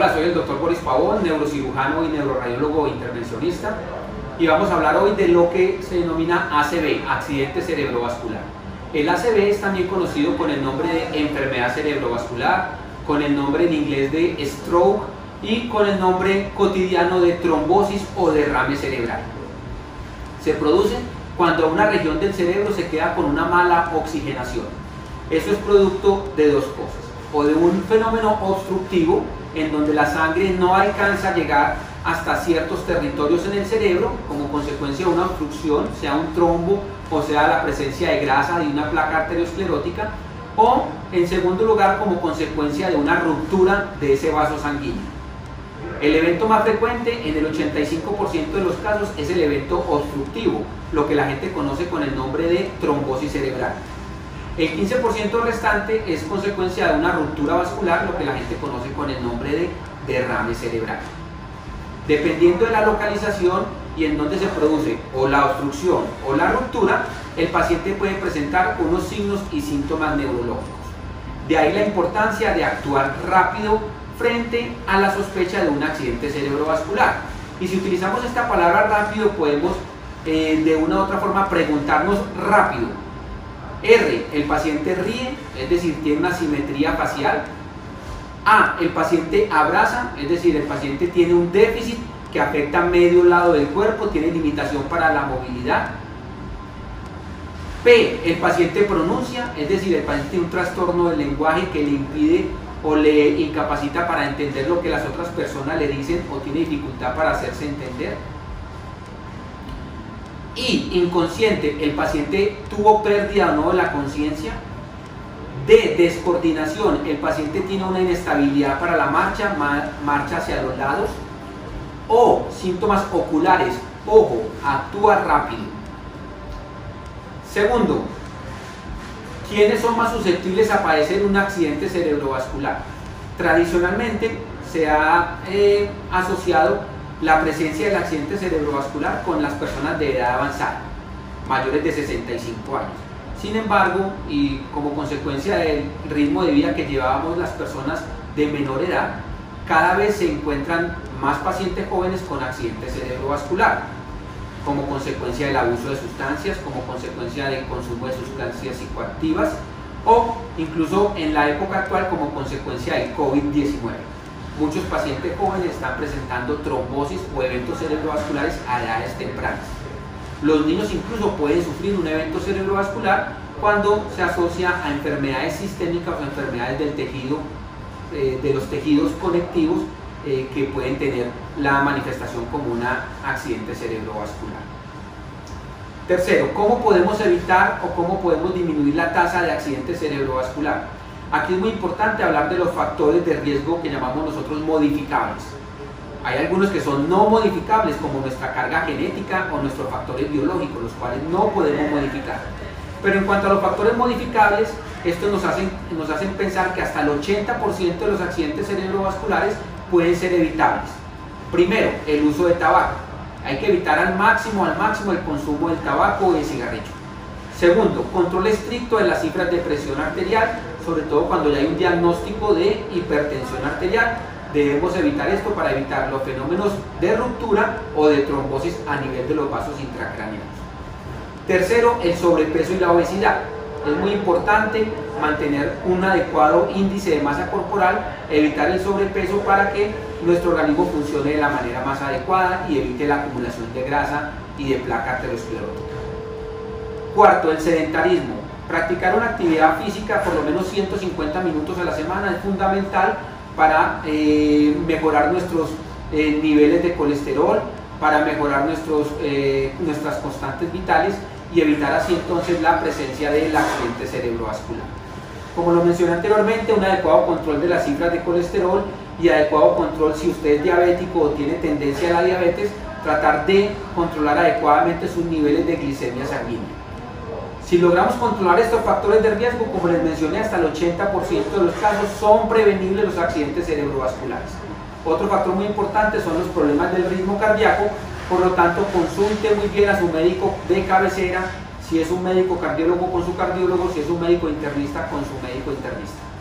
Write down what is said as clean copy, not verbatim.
Hola, soy el doctor Boris Pavón, neurocirujano y neuroradiólogo intervencionista, y vamos a hablar hoy de lo que se denomina ACV, accidente cerebrovascular. El ACV es también conocido con el nombre de enfermedad cerebrovascular, con el nombre en inglés de stroke y con el nombre cotidiano de trombosis o derrame cerebral. Se produce cuando una región del cerebro se queda con una mala oxigenación. Eso es producto de dos cosas: o de un fenómeno obstructivo en donde la sangre no alcanza a llegar hasta ciertos territorios en el cerebro como consecuencia de una obstrucción, sea un trombo o sea la presencia de grasa de una placa arteriosclerótica, o en segundo lugar como consecuencia de una ruptura de ese vaso sanguíneo. El evento más frecuente en el 85% de los casos es el evento obstructivo, lo que la gente conoce con el nombre de trombosis cerebral. El 15% restante es consecuencia de una ruptura vascular, lo que la gente conoce con el nombre de derrame cerebral. Dependiendo de la localización y en donde se produce o la obstrucción o la ruptura, el paciente puede presentar unos signos y síntomas neurológicos. De ahí la importancia de actuar rápido frente a la sospecha de un accidente cerebrovascular. Y si utilizamos esta palabra rápido, podemos de una u otra forma preguntarnos rápido. R, el paciente ríe, es decir, tiene una simetría facial. A, el paciente abraza, es decir, el paciente tiene un déficit que afecta medio lado del cuerpo, tiene limitación para la movilidad. P, el paciente pronuncia, es decir, el paciente tiene un trastorno del lenguaje que le impide o le incapacita para entender lo que las otras personas le dicen o tiene dificultad para hacerse entender. Y inconsciente, el paciente tuvo pérdida o no de la conciencia. D, descoordinación, el paciente tiene una inestabilidad para la marcha, marcha hacia los lados. O síntomas oculares, ojo, actúa rápido. Segundo, ¿quiénes son más susceptibles a padecer un accidente cerebrovascular? Tradicionalmente se ha asociado la presencia del accidente cerebrovascular con las personas de edad avanzada, mayores de 65 años. Sin embargo, y como consecuencia del ritmo de vida que llevábamos las personas de menor edad, cada vez se encuentran más pacientes jóvenes con accidente cerebrovascular, como consecuencia del abuso de sustancias, como consecuencia del consumo de sustancias psicoactivas o incluso en la época actual como consecuencia del COVID-19. Muchos pacientes jóvenes están presentando trombosis o eventos cerebrovasculares a edades tempranas. Los niños incluso pueden sufrir un evento cerebrovascular cuando se asocia a enfermedades sistémicas o enfermedades del tejido, de los tejidos conectivos que pueden tener la manifestación como un accidente cerebrovascular. Tercero, ¿cómo podemos evitar o cómo podemos disminuir la tasa de accidente cerebrovascular? Aquí es muy importante hablar de los factores de riesgo que llamamos nosotros modificables. Hay algunos que son no modificables, como nuestra carga genética o nuestros factores biológicos, los cuales no podemos modificar. Pero en cuanto a los factores modificables, estos nos hacen pensar que hasta el 80% de los accidentes cerebrovasculares pueden ser evitables. Primero, el uso de tabaco. Hay que evitar al máximo el consumo del tabaco o del cigarrillo. Segundo, control estricto de las cifras de presión arterial, sobre todo cuando ya hay un diagnóstico de hipertensión arterial. Debemos evitar esto para evitar los fenómenos de ruptura o de trombosis a nivel de los vasos intracraneanos. Tercero, el sobrepeso y la obesidad. Es muy importante mantener un adecuado índice de masa corporal, evitar el sobrepeso para que nuestro organismo funcione de la manera más adecuada y evite la acumulación de grasa y de placa arteriosclerótica. Cuarto, el sedentarismo. Practicar una actividad física por lo menos 150 minutos a la semana es fundamental para mejorar nuestros niveles de colesterol, para mejorar nuestras constantes vitales y evitar así entonces la presencia del accidente cerebrovascular. Como lo mencioné anteriormente, un adecuado control de las cifras de colesterol y adecuado control si usted es diabético o tiene tendencia a la diabetes, tratar de controlar adecuadamente sus niveles de glicemia sanguínea. Si logramos controlar estos factores de riesgo, como les mencioné, hasta el 80% de los casos son prevenibles los accidentes cerebrovasculares. Otro factor muy importante son los problemas del ritmo cardíaco, por lo tanto consulte muy bien a su médico de cabecera, si es un médico cardiólogo con su cardiólogo, si es un médico internista con su médico internista.